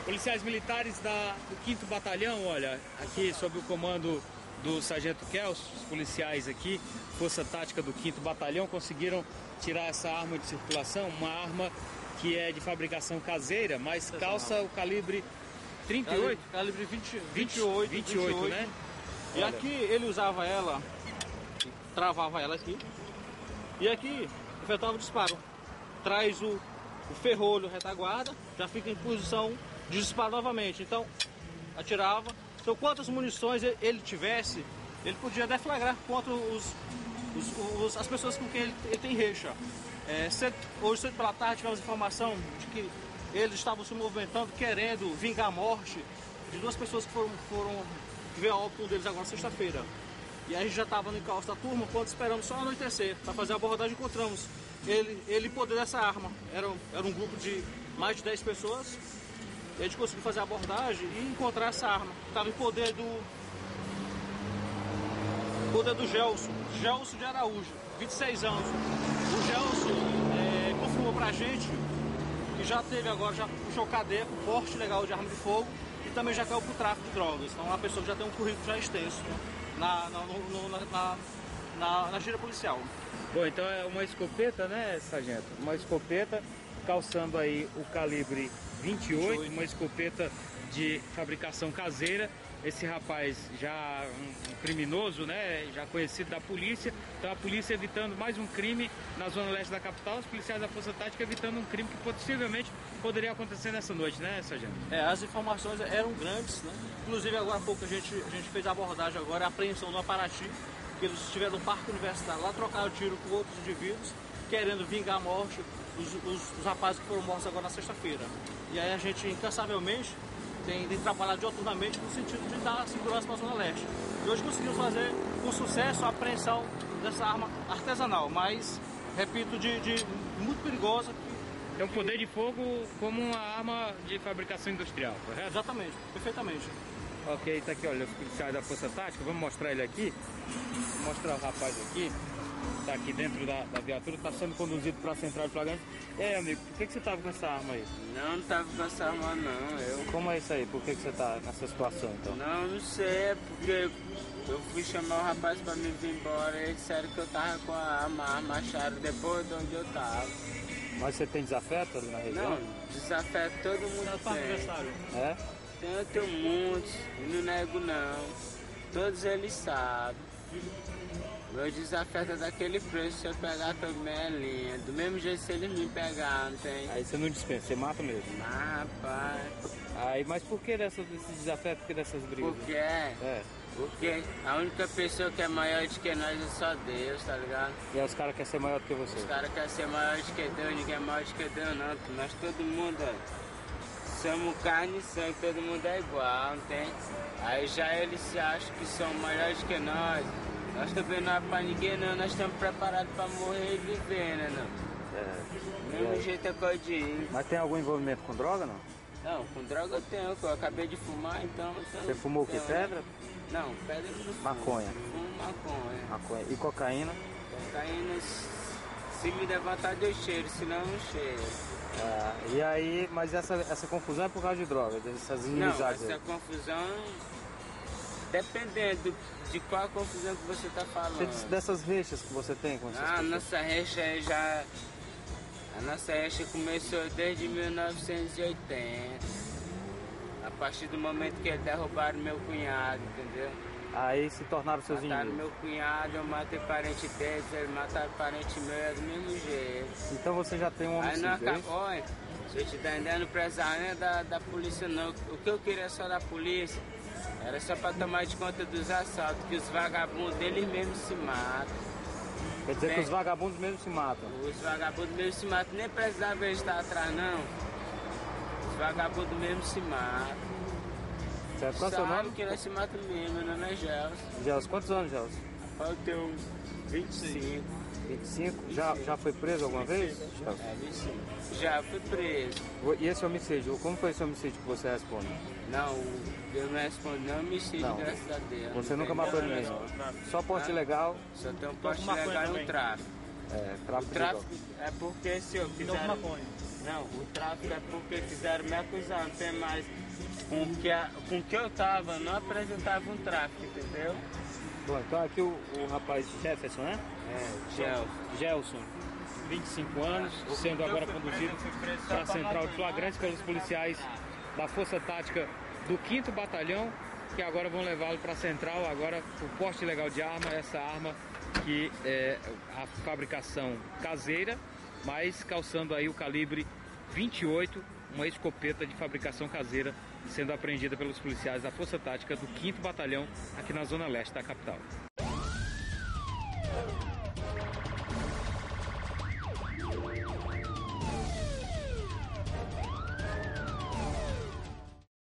Policiais militares do 5º Batalhão, olha, aqui sob o comando do Sargento Kelso, os policiais aqui, Força Tática do 5º Batalhão, conseguiram tirar essa arma de circulação, uma arma que é de fabricação caseira, mas calça o calibre 38? Calibre 28, né? E olha, aqui ele usava ela, travava ela aqui, e aqui efetuava o disparo. Traz o ferrolho, retaguarda, já fica em posição de disparo novamente. Então, atirava. Então, quantas munições ele tivesse, ele podia deflagrar contra as pessoas com quem ele tem rixa. Hoje, cedo pela tarde, tivemos informação de que eles estavam se movimentando, querendo vingar a morte de 2 pessoas que veio a óbito deles agora sexta-feira. E aí a gente já estava no encalço da turma, quando esperamos só anoitecer para fazer a abordagem, encontramos ele poder dessa arma. Era um grupo de mais de 10 pessoas. E a gente conseguiu fazer a abordagem e encontrar essa arma. Estava em poder do Gelson de Araújo, 26 anos. O Gelson confirmou pra gente que já teve agora, já puxou cadeia por porte ilegal de arma de fogo e também já caiu pro tráfico de drogas. Então é uma pessoa que já tem um currículo já extenso, né, na gira policial. Bom, então é uma escopeta, né, sargento? Uma escopeta calçando aí o calibre 28, uma escopeta de fabricação caseira. Esse rapaz já um criminoso, né, já conhecido da polícia. Então a polícia evitando mais um crime na zona leste da capital, os policiais da Força Tática evitando um crime que possivelmente poderia acontecer nessa noite, né, sargento? As informações eram grandes, né? Inclusive agora há pouco a gente fez a abordagem agora, a apreensão no Aparati, que eles estiveram no Parque Universitário, lá trocaram tiro com outros indivíduos, querendo vingar a morte os rapazes que foram mortos agora na sexta-feira. E aí a gente incansavelmente tem trabalhado dioturnamente no sentido de dar segurança para a Zona Leste. E hoje conseguimos fazer com sucesso a apreensão dessa arma artesanal, mas, repito, de muito perigosa. É um poder de fogo como uma arma de fabricação industrial, correto? Exatamente, perfeitamente. Ok, tá aqui, olha, os policiais da Força Tática, vamos mostrar ele aqui. Vou mostrar o rapaz aqui, tá aqui dentro da viatura, tá sendo conduzido para a central de flagrante. E aí, amigo, por que você tava com essa arma aí? Não tava com essa arma não, Como é isso aí? Por que você tá nessa situação então? Não sei, é porque eu fui chamar o rapaz para me vir embora e eles disseram que eu tava com a arma, acharam depois de onde eu tava. Mas você tem desafeto ali na região? Não, desafeto todo mundo tem. É? Eu tenho muitos, e não nego não. Todos eles sabem. Meu desafeto é daquele preço se eu pegar toda minha linha. Do mesmo jeito se eles me pegar, não tem? Aí você não dispensa, você mata mesmo. Ah, rapaz. Aí, mas por que desse desafeto, por que dessas brigas? Porque a única pessoa que é maior do que nós é só Deus, tá ligado? E aí os caras querem ser maior do que você? Os caras querem ser maior do que Deus, ninguém é maior do que Deus não. Nós todo mundo, somos carne e sangue, todo mundo é igual, não tem? Aí já eles se acham que são maiores que nós. Nós também não é pra ninguém não, nós estamos preparados pra morrer e viver, né não? Do mesmo jeito é codinho. Mas tem algum envolvimento com droga, não? Não, com droga eu tenho, eu acabei de fumar, então... Você fumou o que, pedra? Não, pedra não fumo. Maconha? Fumo maconha. E cocaína? Cocaína, se me der vontade eu cheiro, senão eu não cheiro. E aí, mas essa confusão é por causa de droga, dessas inimizades? Não, essa confusão, dependendo de qual confusão que você está falando. Dessas rixas que você tem com essas pessoas? A nossa rixa começou desde 1980. A partir do momento que eles derrubaram meu cunhado, entendeu? Aí se tornaram seus inimigos? Mataram meu cunhado, eu matei parente deles, eles mataram parente meu, é do mesmo jeito. Então você já tem um homicídio? Aí não acabou, hein? Se eu te dar ainda não precisava nem da polícia não. O que eu queria só da polícia era só para tomar de conta dos assaltos, que os vagabundos deles mesmos se matam. Quer dizer que os vagabundos mesmo se matam? Os vagabundos mesmo se matam, nem precisava eles estar atrás não. Os vagabundos mesmo se matam. Certo, qual é o seu nome? Que nós se matam mesmo, meu nome é Gelson. Gelson, quantos anos, Gelson? Eu tenho 25. 25? Já foi preso alguma vez? 25. Já fui preso. E esse homicídio, como foi esse homicídio que você responde? Não, eu não respondo não homicídio, não. Graças a Deus. Você nunca matou ninguém? Só porte legal? Só tem um porte legal no tráfico. Tráfico é porque se eu quiser... Não, o tráfico é porque quiseram me acusar, não tem mais. Com que eu tava, não apresentava um tráfico, entendeu? Bom, então aqui o rapaz Jefferson, né? Gelson, 25 anos, sendo agora conduzido para a central de flagrantes pelos policiais da Força Tática do 5º Batalhão, que agora vão levá-lo para a central, agora por porte ilegal de arma, essa arma que é a fabricação caseira, mas calçando aí o calibre 28, uma escopeta de fabricação caseira, sendo apreendida pelos policiais da Força Tática do 5º Batalhão aqui na zona leste da capital.